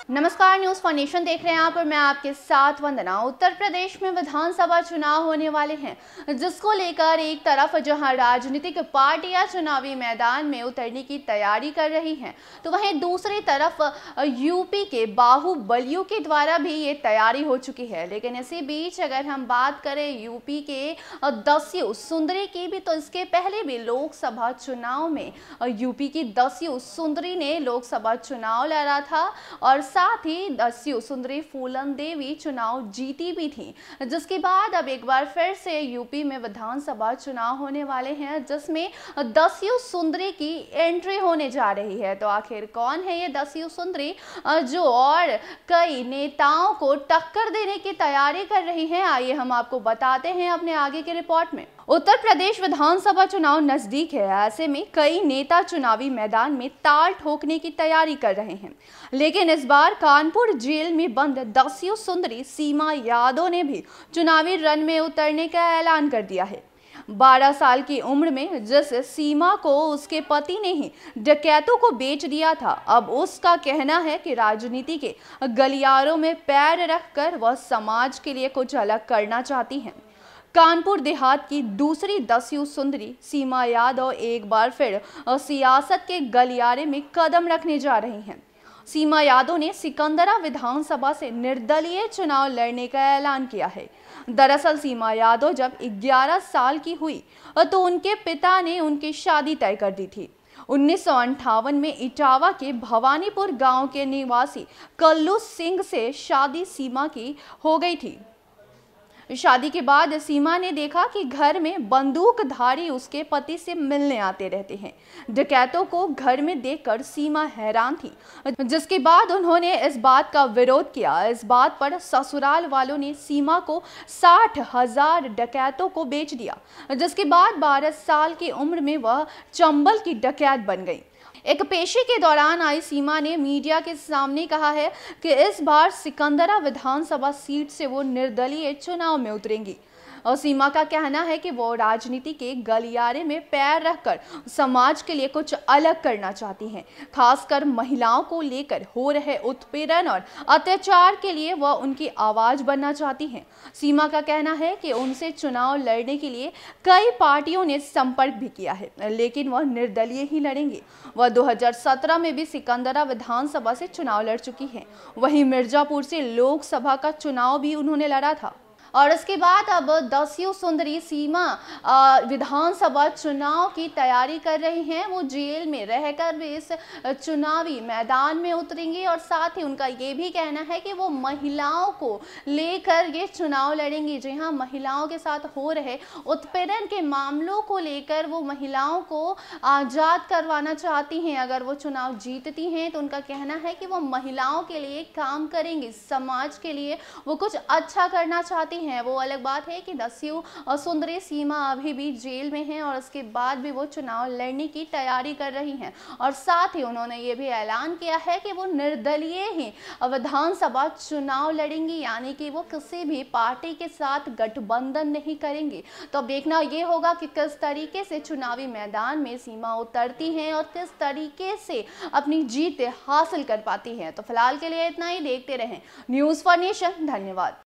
नमस्कार, news for nation देख रहे हैं आप और मैं आपके साथ वंदना। उत्तर प्रदेश में विधानसभा चुनाव होने वाले हैं, जिसको लेकर एक तरफ जहां राजनीतिक पार्टियां चुनावी मैदान में उतरने की तैयारी कर रही हैं, तो वहीं दूसरी तरफ यूपी के बाहुबलियों के द्वारा भी ये तैयारी हो चुकी है। लेकिन इसी बीच अगर हम बात करें यूपी के दस्यु सुंदरी की भी, तो इसके पहले भी लोकसभा चुनाव में यूपी की दस्यु सुंदरी ने लोकसभा चुनाव लड़ा था और साथ ही दस्यु सुंदरी फूलन देवी चुनाव जीती भी थी, जिसके बाद अब एक बार फिर से यूपी में विधानसभा चुनाव होने वाले हैं, जिसमें दस्यु सुंदरी की एंट्री होने जा रही है। तो आखिर कौन है ये दस्यु सुंदरी जो और कई नेताओं को टक्कर देने की तैयारी कर रही है? आइए हम आपको बताते हैं अपने आगे की रिपोर्ट में। उत्तर प्रदेश विधानसभा चुनाव नजदीक है, ऐसे में कई नेता चुनावी मैदान में ताल ठोकने की तैयारी कर रहे हैं। लेकिन इस बार कानपुर जेल में बंद दस्यु सुंदरी सीमा यादव ने भी चुनावी रण में उतरने का ऐलान कर दिया है। 12 साल की उम्र में जिस सीमा को उसके पति ने ही डकैतों को बेच दिया था, अब उसका कहना है कि राजनीति के गलियारों में पैर रखकर वह समाज के लिए कुछ अलग करना चाहती हैं। कानपुर देहात की दूसरी दस्यु सुंदरी सीमा यादव एक बार फिर सियासत के गलियारे में कदम रखने जा रही हैं। सीमा यादव ने सिकंदरा विधानसभा से निर्दलीय चुनाव लड़ने का ऐलान किया है। दरअसल सीमा यादव जब 11 साल की हुई तो उनके पिता ने उनकी शादी तय कर दी थी। 1958 में इटावा के भवानीपुर गांव के निवासी कल्लू सिंह से शादी सीमा की हो गई थी। शादी के बाद सीमा ने देखा कि घर में बंदूकधारी उसके पति से मिलने आते रहते हैं। डकैतों को घर में देखकर सीमा हैरान थी, जिसके बाद उन्होंने इस बात का विरोध किया। इस बात पर ससुराल वालों ने सीमा को 60,000 डकैतों को बेच दिया, जिसके बाद 12 साल की उम्र में वह चंबल की डकैत बन गई। एक पेशी के दौरान आई सीमा ने मीडिया के सामने कहा है कि इस बार सिकंदरा विधानसभा सीट से वो निर्दलीय चुनाव में उतरेंगी। और सीमा का कहना है कि वो राजनीति के गलियारे में पैर रखकर समाज के लिए कुछ अलग करना चाहती हैं। खासकर महिलाओं को लेकर हो रहे उत्पीड़न और अत्याचार के लिए वह उनकी आवाज बनना चाहती हैं। सीमा का कहना है कि उनसे चुनाव लड़ने के लिए कई पार्टियों ने संपर्क भी किया है, लेकिन वह निर्दलीय ही लड़ेंगे। वह 2017 में भी सिकंदरा विधानसभा से चुनाव लड़ चुकी हैं। वहीं मिर्जापुर से लोकसभा का चुनाव भी उन्होंने लड़ा था। और इसके बाद अब दस्यु सुंदरी सीमा विधानसभा चुनाव की तैयारी कर रही हैं। वो जेल में रहकर भी इस चुनावी मैदान में उतरेंगी और साथ ही उनका ये भी कहना है कि वो महिलाओं को लेकर ये चुनाव लड़ेंगी। जी हाँ, महिलाओं के साथ हो रहे उत्पीड़न के मामलों को लेकर वो महिलाओं को आज़ाद करवाना चाहती हैं। अगर वो चुनाव जीतती हैं तो उनका कहना है कि वो महिलाओं के लिए काम करेंगी, समाज के लिए वो कुछ अच्छा करना चाहती हैं। वो अलग बात है कि दस्यु सुंदरी सीमा अभी भी जेल में हैं और उसके बाद भी वो चुनाव लड़ने की तैयारी कर रही हैं। और साथ ही उन्होंने ये भी ऐलान किया है कि वो निर्दलीय ही विधानसभा चुनाव लड़ेंगी, यानी कि वो किसी भी पार्टी के साथ गठबंधन नहीं करेंगी। तो अब देखना ये होगा कि किस तरीके से चुनावी मैदान में सीमा उतरती हैं और किस तरीके से अपनी जीत हासिल कर पाती हैं। तो फिलहाल के लिए इतना ही। देखते रहें न्यूज़ फॉर नेशन। धन्यवाद।